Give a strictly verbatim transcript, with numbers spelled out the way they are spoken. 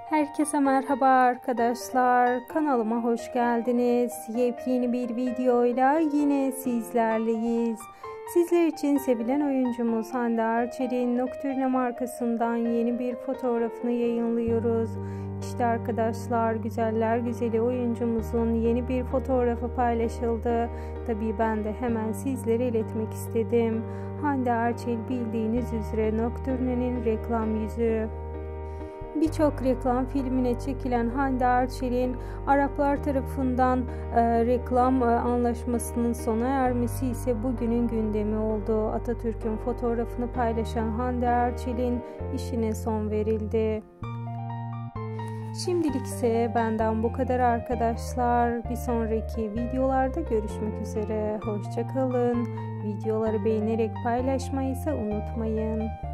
Herkese merhaba arkadaşlar. Kanalıma hoş geldiniz. Yepyeni bir videoyla yine sizlerleyiz. Sizler için sevilen oyuncumuz Hande Erçel'in Nocturne markasından yeni bir fotoğrafını yayınlıyoruz. İşte arkadaşlar, güzeller güzeli oyuncumuzun yeni bir fotoğrafı paylaşıldı. Tabii ben de hemen sizlere iletmek istedim. Hande Erçel bildiğiniz üzere Nocturne'nin reklam yüzü. Birçok reklam filmine çekilen Hande Erçel'in Araplar tarafından e, reklam e, anlaşmasının sona ermesi ise bugünün gündemi oldu. Atatürk'ün fotoğrafını paylaşan Hande Erçel'in işine son verildi. Şimdilik ise benden bu kadar arkadaşlar. Bir sonraki videolarda görüşmek üzere. Hoşça kalın. Videoları beğenerek paylaşmayı ise unutmayın.